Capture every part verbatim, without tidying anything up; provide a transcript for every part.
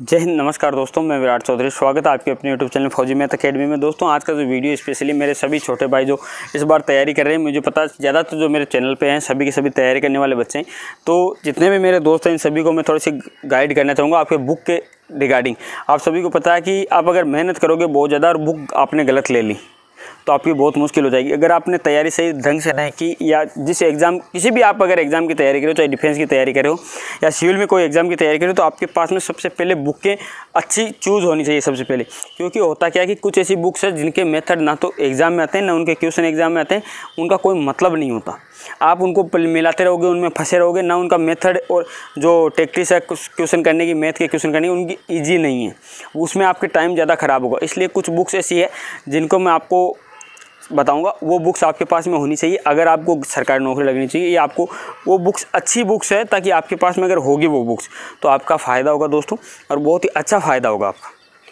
जय हिंद, नमस्कार दोस्तों, मैं विराट चौधरी। स्वागत है आपके अपने YouTube channel Fauji math academy में। दोस्तों आज का जो वीडियो स्पेशली मेरे सभी छोटे भाई जो इस बार तैयारी कर रहे हैं, मुझे पता ज़्यादातर तो जो मेरे चैनल पे हैं सभी के सभी तैयारी करने वाले बच्चे हैं। तो जितने भी मेरे दोस्त हैं इन सभी को मैं थोड़ी सी गाइड करना चाहूँगा आपके बुक के रिगार्डिंग। आप सभी को पता है कि आप अगर मेहनत करोगे बहुत ज़्यादा और बुक आपने गलत ले ली तो आपकी बहुत मुश्किल हो जाएगी। अगर आपने तैयारी सही ढंग से नहीं की, या जिस एग्ज़ाम किसी भी आप अगर एग्ज़ाम की तैयारी करो, चाहे डिफेंस की तैयारी करो या सिविल में कोई एग्ज़ाम की तैयारी करो, तो आपके पास में सबसे पहले बुकें अच्छी चूज़ होनी चाहिए सबसे पहले। क्योंकि होता क्या है कि कुछ ऐसी बुक्स है जिनके मेथड ना तो एग्ज़ाम में आते हैं ना उनके क्वेश्चन एग्ज़ाम में आते हैं, उनका कोई मतलब नहीं होता। आप उनको मिलाते रहोगे, उनमें फंसे रहोगे, ना उनका मेथड और जो टेक्टिक्स है क्वेश्चन करने की, मैथ के क्वेश्चन करने की, उनकी ईजी नहीं है, उसमें आपके टाइम ज़्यादा ख़राब होगा। इसलिए कुछ बुक्स ऐसी है जिनको मैं आपको बताऊंगा, वो बुक्स आपके पास में होनी चाहिए अगर आपको सरकारी नौकरी लगनी चाहिए, या आपको वो बुक्स अच्छी बुक्स है ताकि आपके पास में अगर होगी वो बुक्स तो आपका फ़ायदा होगा दोस्तों, और बहुत ही अच्छा फ़ायदा होगा आपका।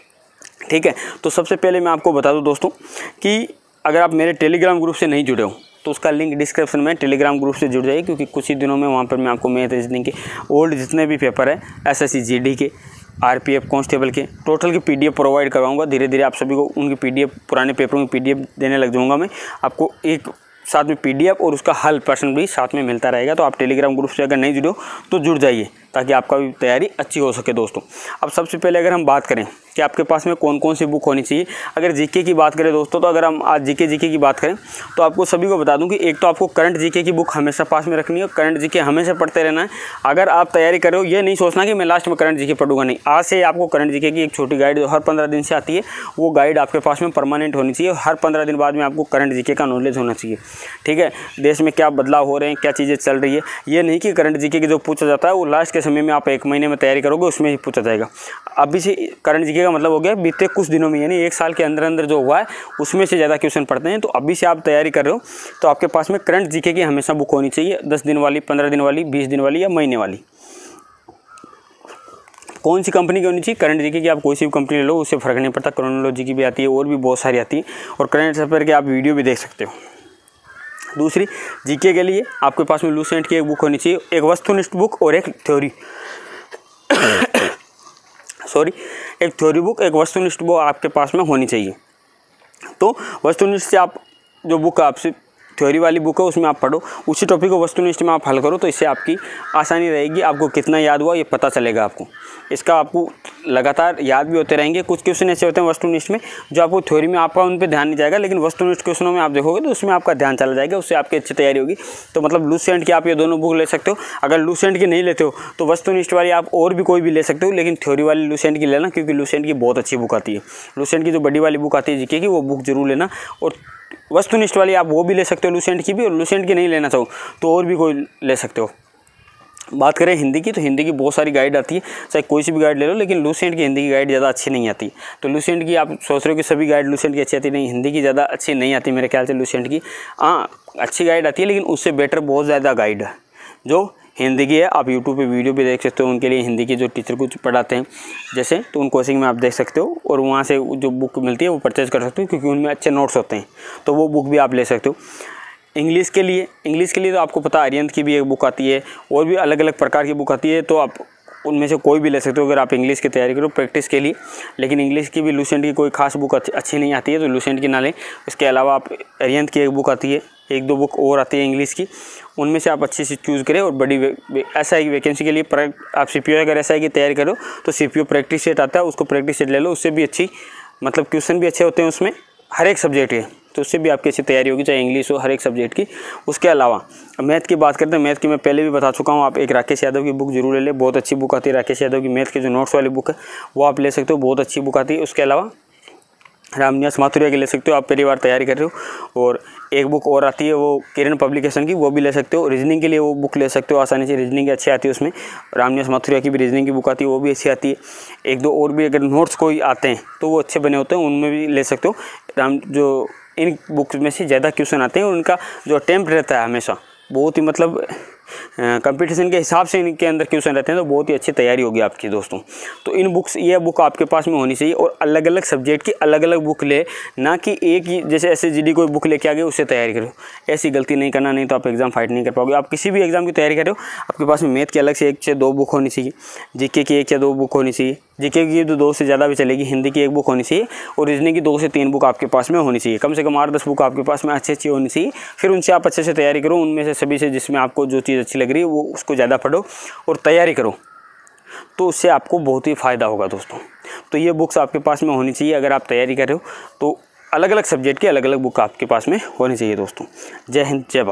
ठीक है, तो सबसे पहले मैं आपको बता दूं दोस्तों कि अगर आप मेरे टेलीग्राम ग्रुप से नहीं जुड़े हो तो उसका लिंक डिस्क्रिप्शन में, टेलीग्राम ग्रुप से जुड़ जाइए। क्योंकि कुछ ही दिनों में वहाँ पर मैं आपको मैथ रीजनिंग के ओल्ड जितने भी पेपर है, एसएससी जीडी के, आरपीएफ कांस्टेबल के, टोटल की पीडीएफ प्रोवाइड करवाऊंगा। धीरे धीरे आप सभी को उनकी पीडीएफ, पुराने पेपरों की पीडीएफ देने लग जाऊंगा मैं आपको। एक साथ में पीडीएफ और उसका हल पर्सन भी साथ में मिलता रहेगा। तो आप टेलीग्राम ग्रुप से अगर नहीं जुड़े हो तो जुड़ जाइए ताकि आपका भी तैयारी अच्छी हो सके दोस्तों। अब सबसे पहले अगर हम बात करें कि आपके पास में कौन कौन सी बुक होनी चाहिए, अगर जीके की बात करें दोस्तों, तो अगर हम आज जीके जीके की बात करें तो आपको सभी को बता दूं कि एक तो आपको करंट जीके की बुक हमेशा पास में रखनी है। करंट जीके हमेशा पढ़ते रहना है। अगर आप तैयारी कर रहे हो, ये नहीं सोचना कि मैं लास्ट में करंट जीके पढ़ूंगा, नहीं। आज से आपको करंट जीके की एक छोटी गाइड जो हर पंद्रह दिन से आती है, वो गाइड आपके पास में परमानेंट होनी चाहिए। हर पंद्रह दिन बाद में आपको करंट जीके का नॉलेज होना चाहिए। ठीक है, देश में क्या बदलाव हो रहे हैं, क्या चीज़ें चल रही है, ये नहीं कि करंट जीके की जो पूछा जाता है वो लास्ट के समय में आप एक महीने में तैयारी करोगे उसमें ही पूछा जाएगा। अभी से करंट जीके का मतलब हो गया बीते कुछ दिनों में, यानी एक साल के अंदर अंदर जो हुआ है उसमें से ज़्यादा क्वेश्चन पढ़ते हैं। तो अभी से आप तैयारी कर रहे हो तो आपके पास में करंट जीके की हमेशा बुक होनी चाहिए। दस दिन वाली, पंद्रह दिन वाली, बीस दिन वाली या महीने वाली। कौन सी कंपनी की होनी चाहिए? करंट जीके की आप कोई सी भी कंपनी ले लो, उससे फर्क नहीं पड़ता। क्रोनोलॉजी की भी आती है और भी बहुत सारी आती है, और करंट अफेयर के आप वीडियो भी देख सकते हो। दूसरी, जीके के लिए आपके पास में लूसेंट की एक बुक होनी चाहिए, एक वस्तुनिष्ठ बुक और एक थ्योरी सॉरी एक थ्योरी बुक, एक वस्तुनिष्ठ बुक आपके पास में होनी चाहिए। तो वस्तुनिष्ठ से आप जो बुक आपसे थ्योरी वाली बुक है उसमें आप पढ़ो, उसी टॉपिक को वस्तुनिष्ठ में आप हल करो, तो इससे आपकी आसानी रहेगी। आपको कितना याद हुआ ये पता चलेगा आपको। इसका आपको लगातार याद भी होते रहेंगे। कुछ क्वेश्चन ऐसे होते हैं वस्तुनिष्ठ में जो आपको थ्योरी में आपका उन पर ध्यान नहीं जाएगा, लेकिन वस्तुनिष्ठ क्वेश्चनों में आप देखोगे तो उसमें आपका ध्यान चला जाएगा, उससे आपकी अच्छी तैयारी होगी। तो मतलब लूसेंट की आप ये दोनों बुक ले सकते हो। अगर लूसेंट की नहीं लेते हो तो वस्तुनिष्ठ वाली आप और भी कोई भी ले सकते हो, लेकिन थ्योरी वाली लूसेंट की लेना, क्योंकि लूसेंट की बहुत अच्छी बुक आती है। लूसेंट की जो बड़ी वाली बुक आती है जीके की, वो बुक जरूर लेना। और वस्तुनिष्ठ वाली आप वो भी ले सकते हो लूसेंट की भी, और लूसेंट की नहीं लेना चाहो तो और भी कोई ले सकते हो। बात करें हिंदी की, तो हिंदी की बहुत सारी गाइड आती है, चाहे कोई सी भी गाइड ले लो, लेकिन लूसेंट की हिंदी की गाइड ज़्यादा अच्छी नहीं आती। तो लूसेंट की आप सोच रहे हो कि सभी गाइड लूसेंट की अच्छी आती नहीं, हिंदी की ज़्यादा अच्छी नहीं आती मेरे ख्याल से लूसेंट की। हाँ, अच्छी गाइड आती है, लेकिन उससे बेटर बहुत ज़्यादा गाइड है जो हिंदी की है। आप यूट्यूब पे वीडियो भी देख सकते हो, उनके लिए हिंदी की जो टीचर कुछ पढ़ाते हैं जैसे, तो उन कोचिंग में आप देख सकते हो, और वहाँ से जो बुक मिलती है वो परचेज कर सकते हो, क्योंकि उनमें अच्छे नोट्स होते हैं, तो वो बुक भी आप ले सकते हो। इंग्लिश के लिए इंग्लिश के लिए तो आपको पता है अरिहंत की भी एक बुक आती है, और भी अलग अलग प्रकार की बुक आती है, तो आप उनमें से कोई भी ले सकते हो अगर आप इंग्लिश की तैयारी करो प्रैक्टिस के लिए। लेकिन इंग्लिश की भी लूसेंट की कोई खास बुक अच्छी नहीं आती है, तो लूसेंट की ना लें। इसके अलावा आप अरिहंत की एक बुक आती है, एक दो बुक और आती है इंग्लिश की, उनमें से आप अच्छी सी चूज़ करें। और बड़ी एस आई की वैकेंसी के लिए आप सी पी ओ अगर एस आई की तैयारी करो तो C P O practice set आता है, उसको प्रैक्टिस सेट ले लो, उससे भी अच्छी, मतलब क्वेश्चन भी अच्छे होते हैं उसमें, हर एक सब्जेक्ट के, तो उससे भी आपकी अच्छी तैयारी होगी, चाहे इंग्लिश हो, हर एक सब्जेक्ट की। उसके अलावा मैथ की बात करते हैं, मैथ की मैं पहले भी बता चुका हूँ, आप एक राकेश यादव की बुक जरूर ले लें, बहुत अच्छी बुक आती है राकेश यादव की, मैथ की जो नोट्स वाली बुक है वो आप ले सकते हो, बहुत अच्छी बुक आती है। उसके अलावा रामनिवास माथुरिया की ले सकते हो, आप पहली बार तैयारी कर रहे हो। और एक बुक और आती है वो किरण पब्लिकेशन की, वो भी ले सकते हो। रीजनिंग के लिए वो बुक ले सकते हो आसानी से, रीजनिंग अच्छी आती है उसमें। रामनिवास माथुरिया की भी रीजनिंग की बुक आती है, वो भी अच्छी आती है। एक दो और भी अगर नोट्स कोई आते हैं तो वो अच्छे बने होते हैं, उनमें भी ले सकते हो। राम जो इन बुक्स में से ज़्यादा क्वेश्चन आते हैं और उनका जो अटेम्प्ट रहता है हमेशा बहुत ही, मतलब कंपटीशन के हिसाब से इनके अंदर क्वेश्चन रहते हैं, तो बहुत ही अच्छी तैयारी होगी आपकी दोस्तों। तो इन बुक्स, ये बुक आपके पास में होनी चाहिए, और अलग अलग सब्जेक्ट की अलग अलग बुक ले, ना कि एक ही जैसे एस एस जी डी कोई बुक लेके आ गए उससे तैयारी करो। ऐसी गलती नहीं करना, नहीं तो आप एग्जाम फाइट नहीं कर पाओगे। आप किसी भी एग्जाम की तैयारी कर रहे हो, आपके पास में मैथ की अलग से एक से दो बुक होनी चाहिए, जीके की एक या दो बुक होनी चाहिए, जीके की तो दो से ज़्यादा भी चलेगी, हिंदी की एक बुक होनी चाहिए और रीजनिंग की दो से तीन बुक आपके पास में होनी चाहिए। कम से कम आठ दस बुक आपके पास में अच्छी अच्छी होनी चाहिए। फिर उनसे आप अच्छे से तैयारी करो, उनमें से सभी से जिसमें आपको जो चीज़ अच्छी लग रही है वो उसको ज़्यादा पढ़ो और तैयारी करो, तो उससे आपको बहुत ही फ़ायदा होगा दोस्तों। तो ये बुक्स आपके पास में होनी चाहिए। अगर आप तैयारी कर रहे हो तो अलग अलग सब्जेक्ट की अलग अलग बुक आपके पास में होनी चाहिए दोस्तों। जय हिंद, जय भारत।